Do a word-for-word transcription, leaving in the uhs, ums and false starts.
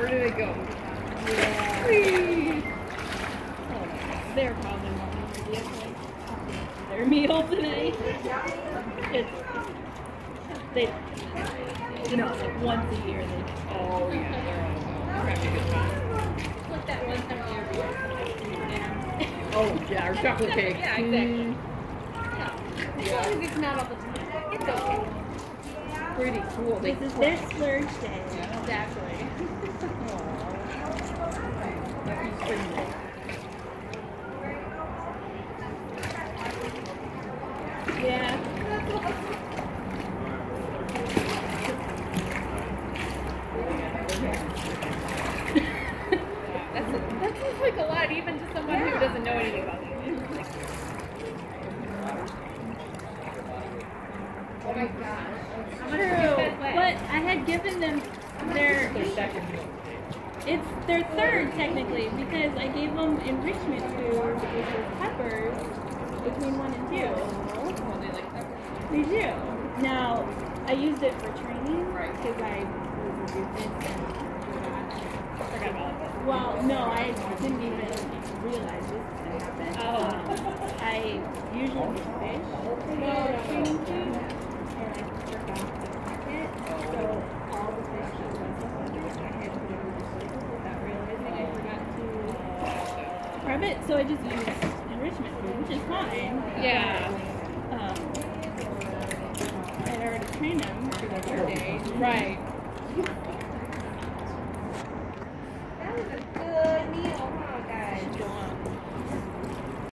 Where do they go? Yeah. Whee! Oh, they're probably wanting to get like their meal today. It's, they, you know, like once a year they just Oh yeah, they're all having a good time. like that one time a year dinner. Oh yeah, or chocolate cake. Yeah, exactly. Mm. Yeah. As long as it's not all the time. It's okay. Pretty cool. They This is their splurge day. Yeah. Exactly. Yeah. That's a, that seems like a lot, even to someone yeah. who doesn't know anything about it. Oh my gosh. True, but I had given them their, Their second meal. it's their third technically, because I gave them enrichment food, which was peppers, between one and two. Oh, they like peppers. They do. Now, I used it for training, Right. because I was a business and Forgot about it. well, no, I didn't even realize this was going to happen. Oh. Um, I usually get fish for training food, and I forgot to pack it, so all the fish that was left under, I had to put it in the recycle without realizing I forgot to prep it, so I just used enrichment food, which is fine. Yeah. Um, I already trained them for the third day. Right.